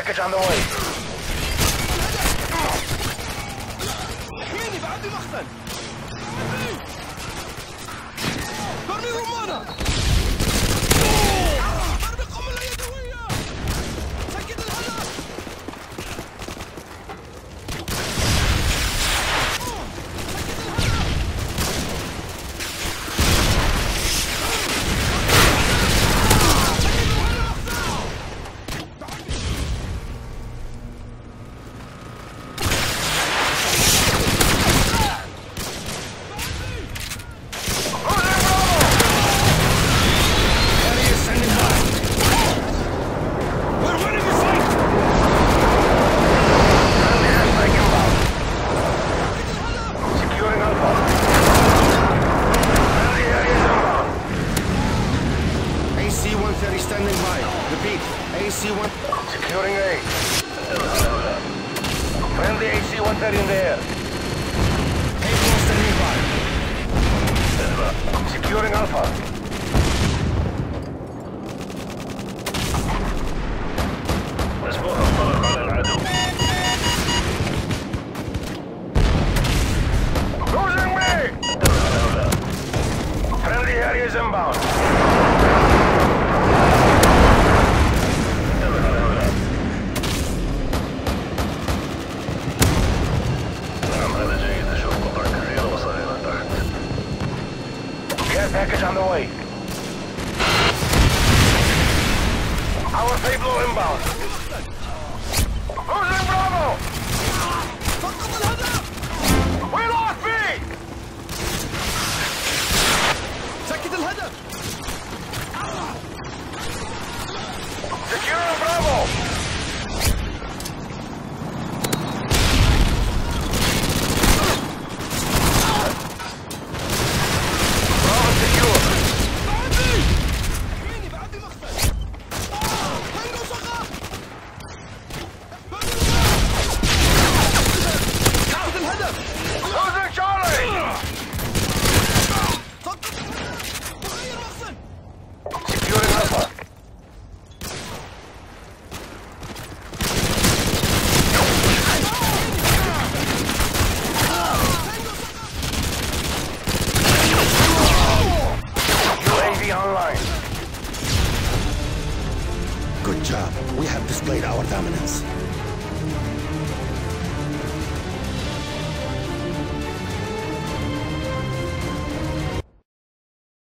package on the way. Securing A. Friendly AC-130 in the air. A-1 standing by. Securing Alpha. Losing me! Friendly area is inbound. Package on the way. Our payload inbound. Losing Bravo! We lost B! سكت الهدف! Securing Bravo! Good job. We have displayed our dominance.